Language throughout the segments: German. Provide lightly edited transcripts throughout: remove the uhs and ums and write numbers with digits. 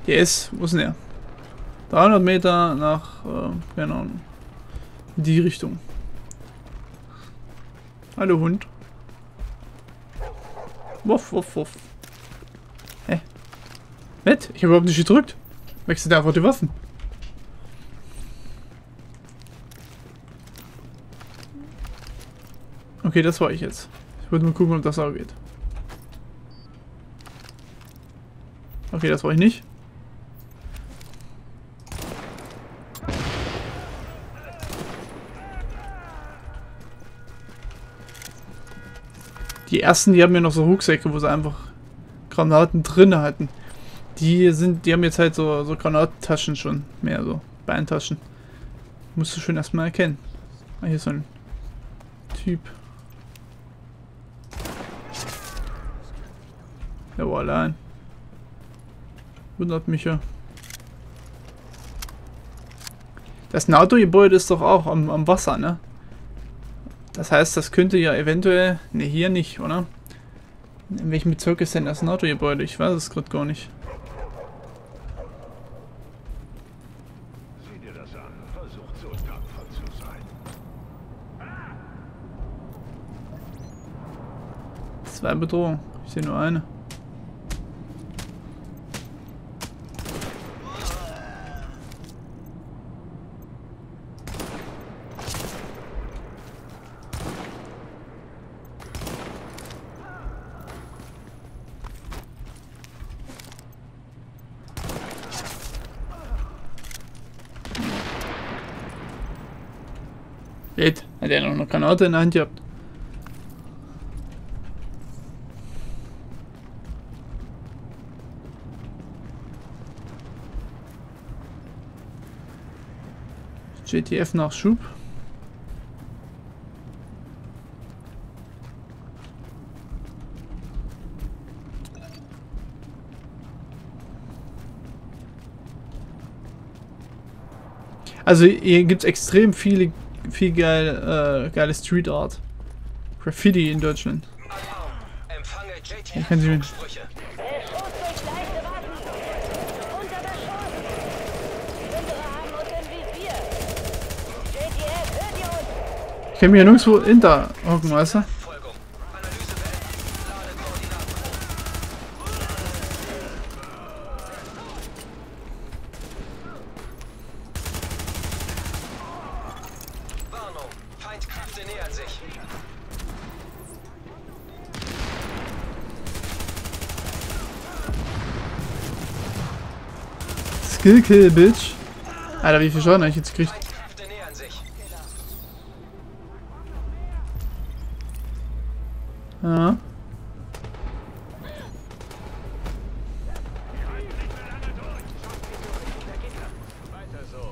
Der ist, wo ist denn der? 300 Meter nach, keine Ahnung, in die Richtung. Hallo Hund. Wuff, wuff, wuff. Hä? Nett? Ich habe überhaupt nicht gedrückt. Wechselt einfach die Waffen. Okay, das war ich jetzt. Ich wollte mal gucken, ob das auch geht. Okay, das war ich nicht. Die ersten, die haben ja noch so Rucksäcke, wo sie einfach Granaten drin hatten. Die haben jetzt halt so Granatentaschen schon. Mehr so Beintaschen. Musst du schon erstmal erkennen. Ah, hier ist so ein Typ. Der war allein. Wundert mich ja. Das NATO-Gebäude ist doch auch am Wasser, ne? Das heißt, das könnte ja eventuell... Ne, hier nicht, oder? In welchem Bezirk ist denn das NATO-Gebäude? Ich weiß es gerade gar nicht. Sieh dir das an. Versuch so tapfer zu sein. 2 Bedrohungen. Ich sehe nur eine. Hat er noch eine Granate in der Hand gehabt? JTF-Nachschub. Also hier gibt es extrem viel geile Street Art. Graffiti in Deutschland. Empfange Ja, können Sie JTF-Sprüche. Ich kann mich ja nirgendwo hinter hocken, weißt du? Folgung. Analyse beendet. Lade Koordinaten. Warnung. Feindkräfte nähern sich. Skill Kill, Bitch. Alter, wie viel Schaden habe ich jetzt gekriegt? Feindkräfte nähern sich. Ja. Weiter so.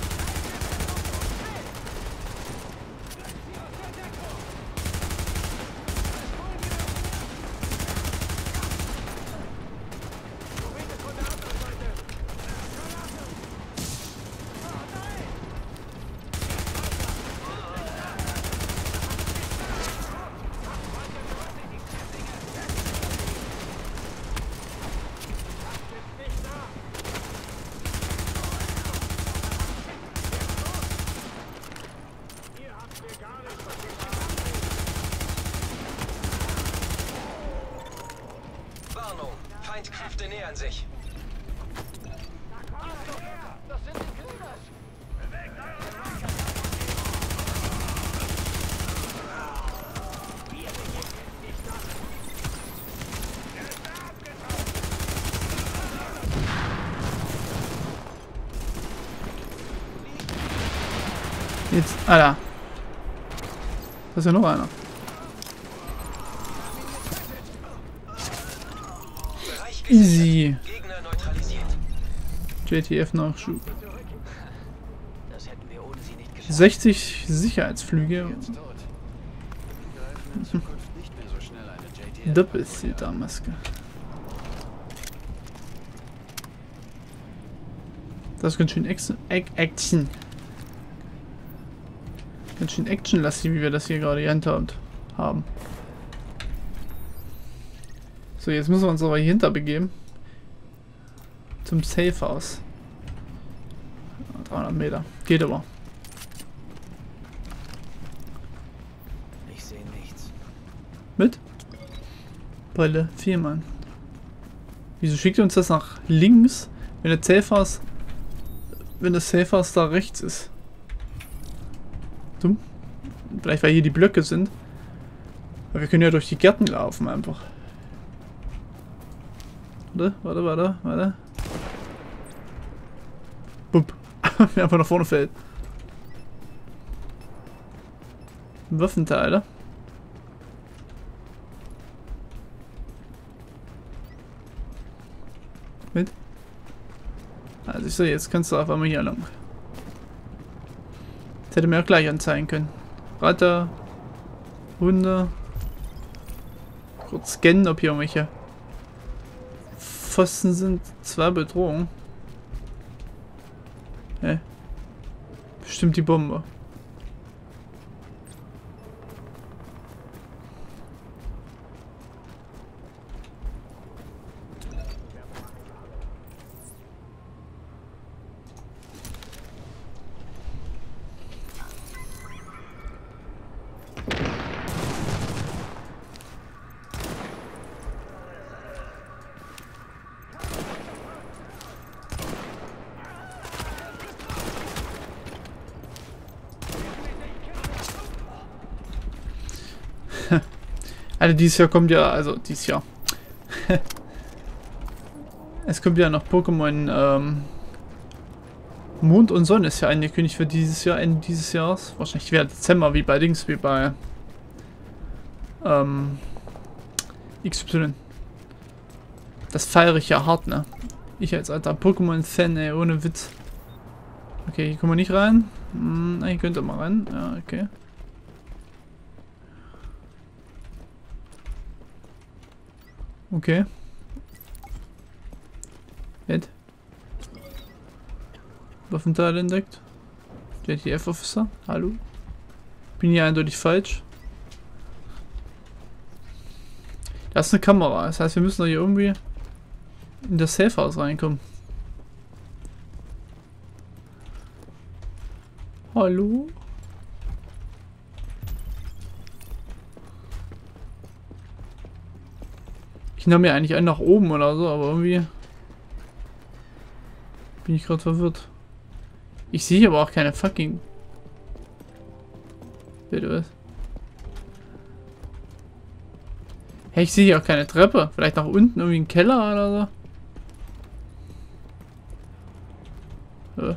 Warnung. Feindkräfte nähern sich. Jetzt, Alter. Da ist ja noch einer. Bereich gesichert. Easy. Gegner neutralisiert. JTF-Nachschub. Das hätten wir ohne sie nicht geschafft. 60 Sicherheitsflüge. Doppelzilter-Maske. Das ist ganz schön Action. Ganz schön actionlastig, wie wir das hier gerade gehandhabt haben. So, jetzt müssen wir uns aber hier hinter begeben. zum Safe House. 300 Meter. Geht aber. Ich sehe nichts. Mit? Brille. 4 Mann. Wieso schickt ihr uns das nach links, wenn der Safe House, das Safe House da rechts ist? Dumm. Vielleicht weil hier die Blöcke sind. Aber wir können ja durch die Gärten laufen einfach. Warte. Bup. Wie einfach nach vorne fällt. Waffenteile. Mit. Also ich sehe, jetzt kannst du auf einmal hier lang. Das hätte mir auch gleich anzeigen können. Ratter. Hunde. Kurz scannen, ob hier irgendwelche Pfosten sind. 2 Bedrohungen. Hä? Bestimmt die Bombe. Also dieses Jahr kommt ja, dieses Jahr. Es kommt ja noch Pokémon Mond und Sonne ist ja angekündigt für dieses Jahr, Ende dieses Jahres. Wahrscheinlich wäre Dezember wie bei Dings, wie bei XY. Das feiere ich ja hart, ne? Ich als alter Pokémon-Fan, ey, ohne Witz. Okay, hier kommen wir nicht rein. Hier könnt ihr mal rein. Ja, okay. Okay. Ed. Waffenteil entdeckt. JTF-Officer. Hallo. Bin hier eindeutig falsch. Da ist eine Kamera. Das heißt, wir müssen doch hier irgendwie in das Safe House reinkommen. Hallo? Ich nahm mir eigentlich einen nach oben oder so, aber irgendwie bin ich gerade verwirrt. Ich sehe aber auch keine fucking... Bitte was? Hey, ich sehe hier auch keine Treppe. Vielleicht nach unten irgendwie ein Keller oder so.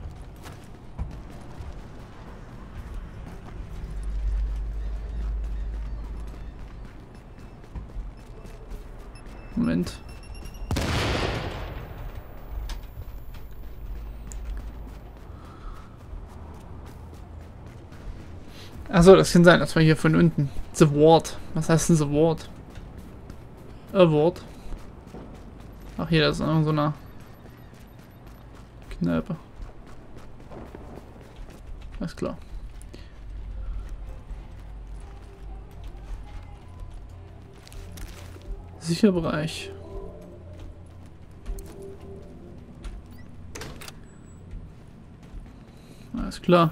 Moment. Achso, das kann sein, das war hier von unten. The Ward. Was heißt denn The Ward? A Ward. Ach, hier, das ist in so einer Kneipe. Alles klar. Sicher Bereich. Alles klar.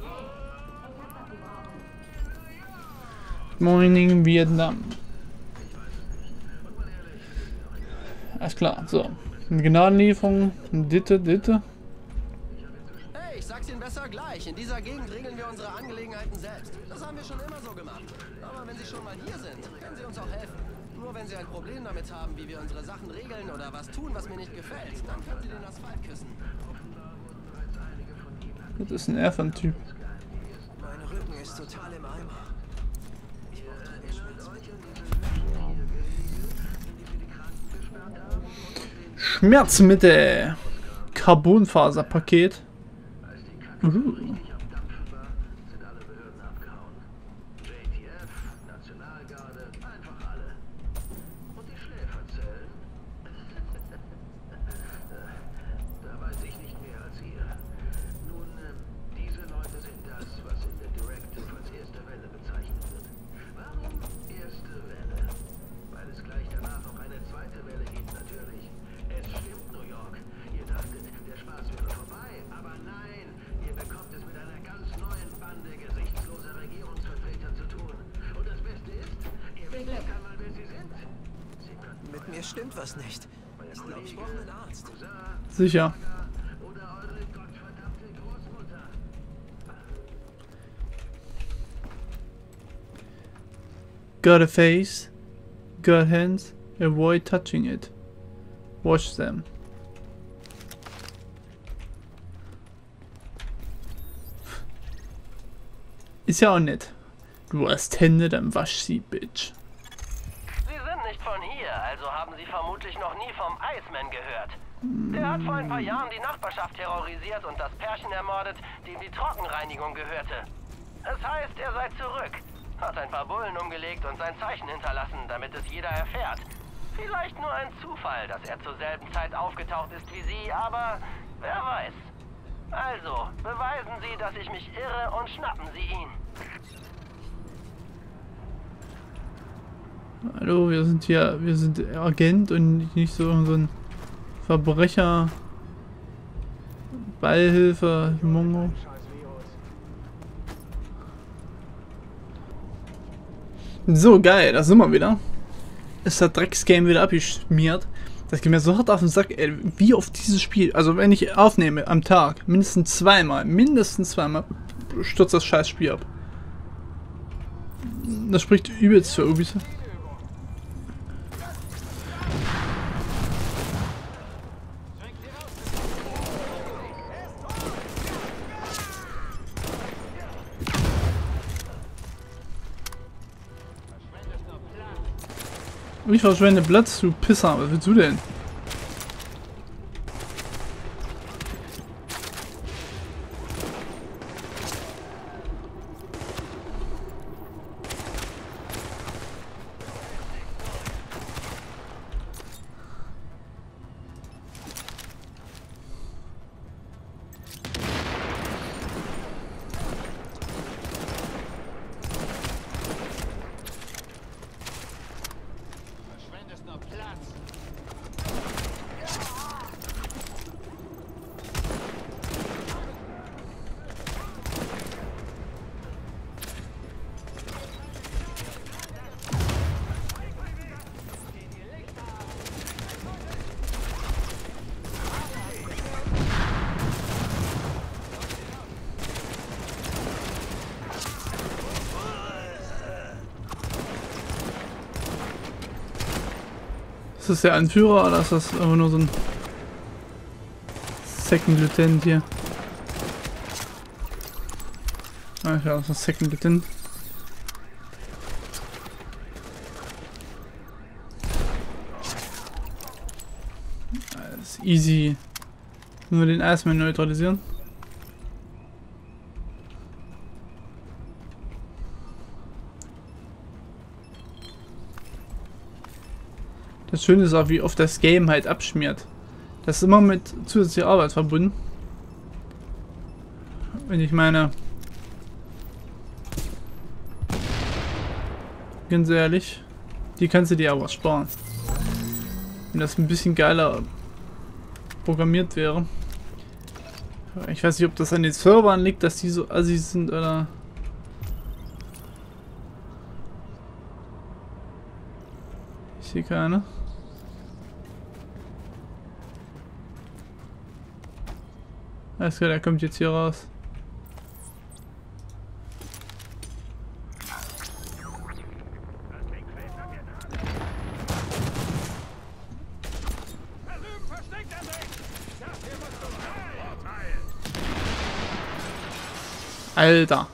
Morning Vietnam. Alles klar, so. Eine Gnadenlieferung. Ditte. Hey, ich sag's Ihnen besser gleich. In dieser Gegend regeln wir unsere Angelegenheiten selbst. Das haben wir schon immer so gemacht. Aber wenn Sie schon mal hier sind, können Sie uns auch helfen. Nur wenn Sie ein Problem damit haben, wie wir unsere Sachen regeln oder was tun, was mir nicht gefällt, dann können Sie den Asphalt küssen. Das ist ein Erfan-Typ. Mein Rücken ist total im Eimer. Schmerzmittel. Carbonfaserpaket. Weil es gleich danach noch eine zweite Welle gibt, natürlich. Es stimmt, New York. Ihr dachtet, stimmt was nicht. Ich glaube, ich brauche einen Arzt. Sicher. Got a face, got hands, avoid touching it. Wash them. Ist ja auch nett. Du hast Hände, dann wasch sie, Bitch. Sie sind nicht von hier, also haben Sie vermutlich noch nie vom Iceman gehört. Der hat vor ein paar Jahren die Nachbarschaft terrorisiert und das Pärchen ermordet, dem die Trockenreinigung gehörte. Es heißt, er sei zurück. Hat ein paar Bullen umgelegt und sein Zeichen hinterlassen, damit es jeder erfährt. Vielleicht nur ein Zufall, dass er zur selben Zeit aufgetaucht ist wie Sie, aber wer weiß. Also, beweisen Sie, dass ich mich irre und schnappen Sie ihn. Hallo, wir sind Agent und nicht so ein Verbrecher, Beihilfe, Mongo. So, geil, da sind wir wieder. Ist das Drecksgame wieder abgeschmiert. Das geht mir so hart auf den Sack, ey, wie oft dieses Spiel, also wenn ich aufnehme am Tag, mindestens zweimal, stürzt das scheiß Spiel ab. Das spricht übelst für Ubisoft. Ich verschwende Platz, du Pisser. Was willst du denn? Ist das der Anführer oder ist das einfach nur so ein Second Lieutenant hier? Ah, ja, das ist ein Second Lieutenant. Das ist easy. Nur den Iceman neutralisieren. Das Schöne ist auch, wie oft das Game halt abschmiert. Das ist immer mit zusätzlicher Arbeit verbunden. Wenn ich meine... Ganz ehrlich, die kannst du dir aber sparen. Wenn das ein bisschen geiler programmiert wäre. Ich weiß nicht, ob das an den Servern liegt, dass die so assi sind oder... Ich sehe keine. Alles klar, der kommt jetzt hier raus. Alter.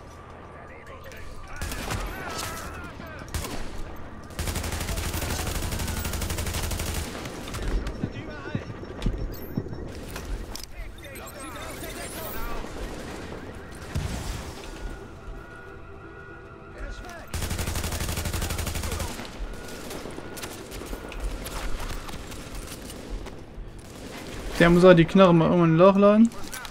Der muss auch die Knarre mal irgendwann in Loch laden.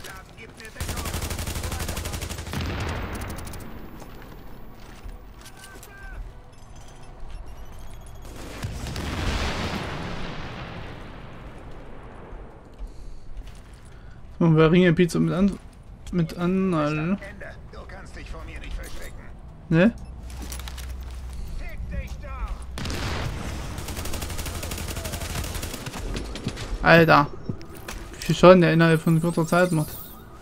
Und wir ringen Pizza mit an, Alter. Du kannst dich vor mir nicht verstecken. Ne? Fick dich doch! Alter. Wie viel Schaden der innerhalb von kurzer Zeit macht.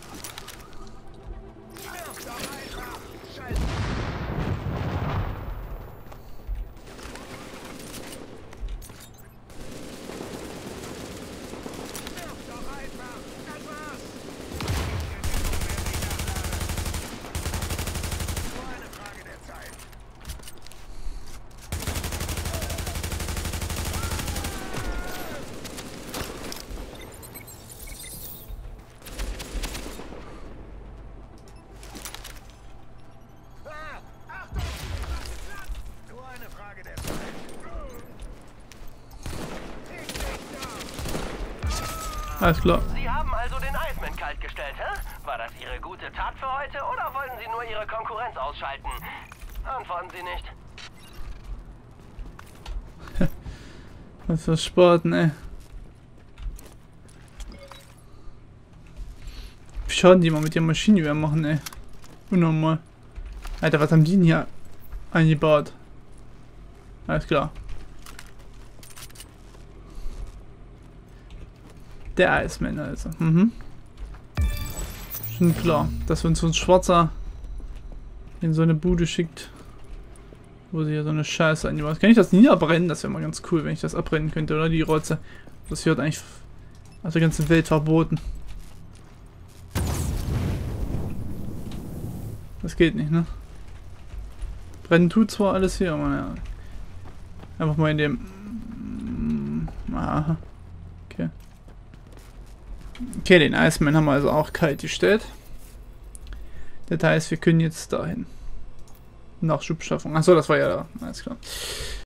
Alles klar. Sie haben also den Iceman kaltgestellt, hä? War das Ihre gute Tat für heute oder wollten Sie nur Ihre Konkurrenz ausschalten? Antworten Sie nicht. Was für Spaten, ey. Wie Schaden die mal mit der Maschinengewehr machen, ey. Unnormal. Alter, was haben die denn hier eingebaut? Alles klar. Der Iceman also. Mhm. Schon klar, dass uns so ein Schwarzer in so eine Bude schickt, wo sie hier so eine Scheiße eingebaut. Kann ich das nie abbrennen? Das wäre mal ganz cool, wenn ich das abbrennen könnte, oder? Die Rotze. Das wird eigentlich auf der ganzen Welt verboten. Das geht nicht, ne? Brennen tut zwar alles hier, aber ja. Einfach mal in dem... Aha. Okay. Okay, den Iceman haben wir also auch kalt gestellt. Das heißt, wir können jetzt dahin. Nachschubschaffung. Achso, das war ja da. Alles klar.